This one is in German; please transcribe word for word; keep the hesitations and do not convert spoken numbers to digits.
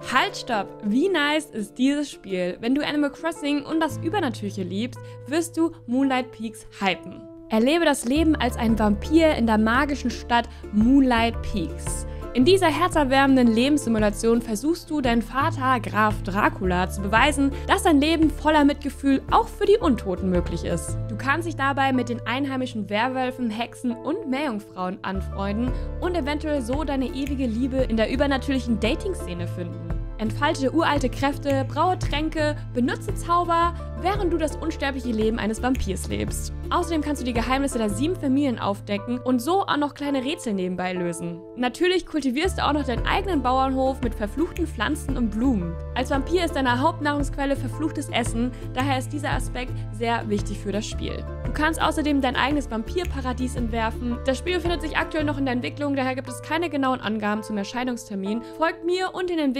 Halt, stopp! Wie nice ist dieses Spiel? Wenn du Animal Crossing und das Übernatürliche liebst, wirst du Moonlight Peaks hypen. Erlebe das Leben als ein Vampir in der magischen Stadt Moonlight Peaks. In dieser herzerwärmenden Lebenssimulation versuchst du, dein Vater Graf Dracula zu beweisen, dass ein Leben voller Mitgefühl auch für die Untoten möglich ist. Du kannst dich dabei mit den einheimischen Werwölfen, Hexen und Meerjungfrauen anfreunden und eventuell so deine ewige Liebe in der übernatürlichen Dating-Szene finden. Entfalte uralte Kräfte, braue Tränke, benutze Zauber, während du das unsterbliche Leben eines Vampirs lebst. Außerdem kannst du die Geheimnisse der sieben Familien aufdecken und so auch noch kleine Rätsel nebenbei lösen. Natürlich kultivierst du auch noch deinen eigenen Bauernhof mit verfluchten Pflanzen und Blumen. Als Vampir ist deine Hauptnahrungsquelle verfluchtes Essen, daher ist dieser Aspekt sehr wichtig für das Spiel. Du kannst außerdem dein eigenes Vampirparadies entwerfen. Das Spiel befindet sich aktuell noch in der Entwicklung, daher gibt es keine genauen Angaben zum Erscheinungstermin. Folgt mir und den Entwicklern